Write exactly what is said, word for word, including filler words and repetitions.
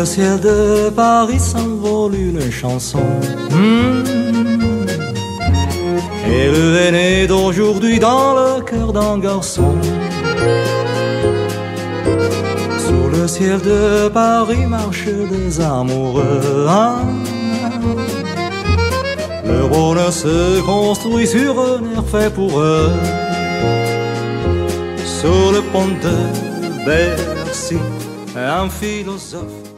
Le ciel de Paris s'envole une chanson. Mmh. Elle est née d'aujourd'hui dans le cœur d'un garçon. Sous le ciel de Paris marchent des amoureux. Ah. Le Rhône se construit sur un air fait pour eux. Sur le pont de Bercy, un philosophe